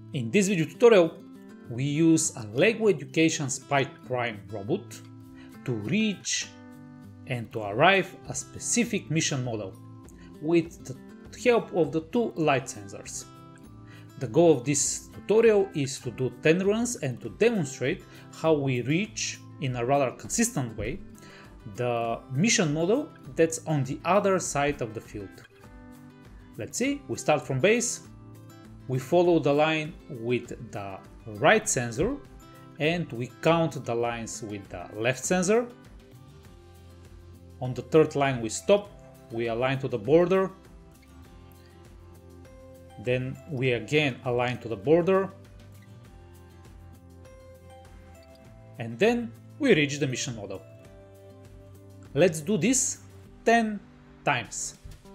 In this video tutorial, we use a LEGO Education Spike Prime robot to reach and to arrive a specific mission model with the help of the two light sensors. The goal of this tutorial is to do 10 runs and to demonstrate how we reach in a rather consistent way the mission model that's on the other side of the field. Let's see, we start from base, we follow the line with the right sensor and we count the lines with the left sensor. On the third line we stop, we align to the border, then we again align to the border, and then we reach the mission model. Let's do this 10 times.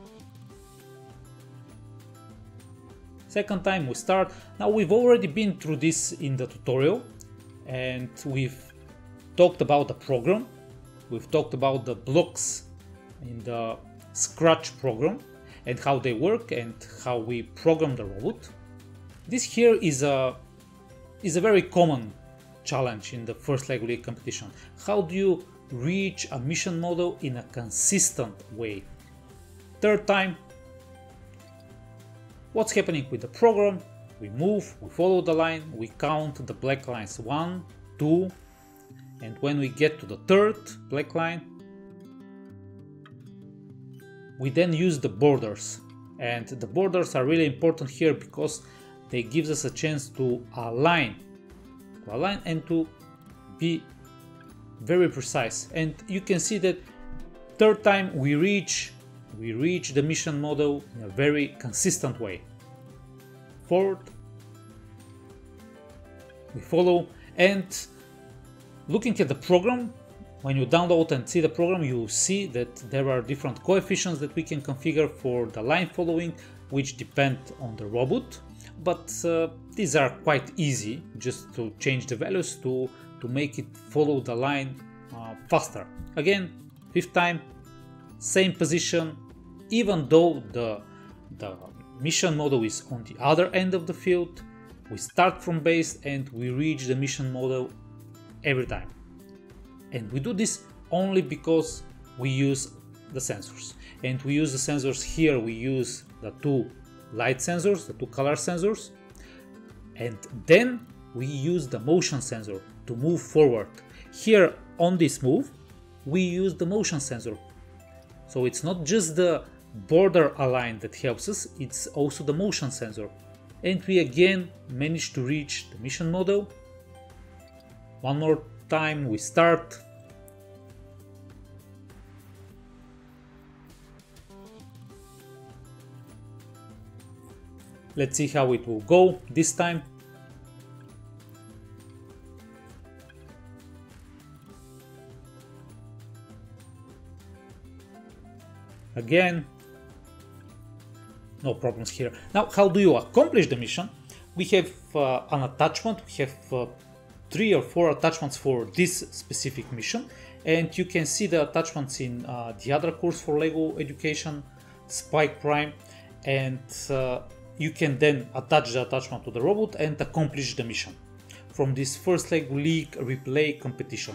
Second time we start. Now we've already been through this in the tutorial and we've talked about the program. We've talked about the blocks in the Scratch program and how they work and how we program the robot. This here is a very common challenge in the first LEGO League competition. How do you reach a mission model in a consistent way? Third time, what's happening with the program? We move, we follow the line, we count the black lines 1, 2, and when we get to the third black line, we then use the borders. And the borders are really important here because they give us a chance to align and to be very precise. And you can see that third time we reach the mission model in a very consistent way. Fourth, we follow, and looking at the program, when you download and see the program, you see that there are different coefficients that we can configure for the line following, which depend on the robot. But these are quite easy, just to change the values to make it follow the line faster. Again, fifth time, same position, even though the mission model is on the other end of the field, we start from base and we reach the mission model every time. And we do this only because we use the sensors. And we use the sensors here, we use the two light sensors, the two color sensors, and then we use the motion sensor to move forward. Here on this move, we use the motion sensor. So it's not just the border align that helps us, it's also the motion sensor. And we again manage to reach the mission model. One more time we start. Let's see how it will go this time. Again, no problems here. Now, how do you accomplish the mission? We have an attachment. We have 3 or 4 attachments for this specific mission, and you can see the attachments in the other course for LEGO Education Spike Prime, and you can then attach the attachment to the robot and accomplish the mission from this first LEGO League replay competition.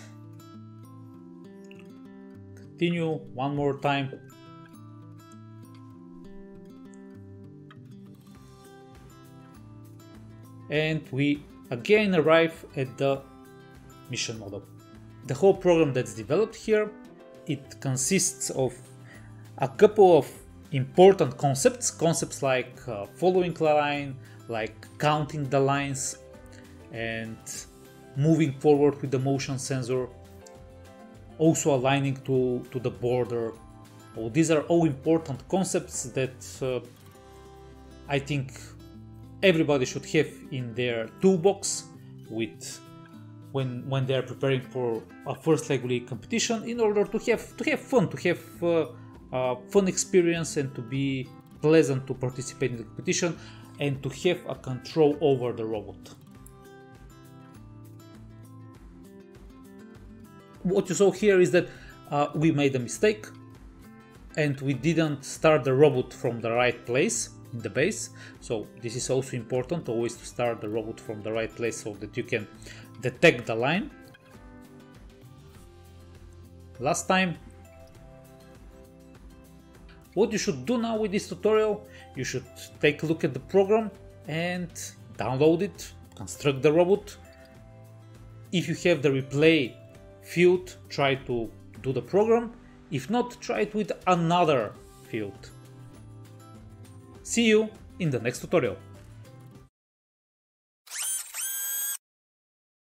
Continue one more time. And we again arrive at the mission model. The whole program that's developed here, it consists of a couple of important concepts like following the line, like counting the lines and moving forward with the motion sensor, also aligning to the border. Oh, these are all important concepts that I think everybody should have in their toolbox when they are preparing for a first LEGO League competition, in order to have fun, to have fun experience and to be pleasant to participate in the competition and to have a control over the robot. What you saw here is that we made a mistake and we didn't start the robot from the right place. in the base. So this is also important, always to start the robot from the right place so that you can detect the line. Last time. What you should do now with this tutorial, you should take a look at the program and download it, construct the robot. If you have the replay field, try to do the program. If not, try it with another field. See you in the next tutorial.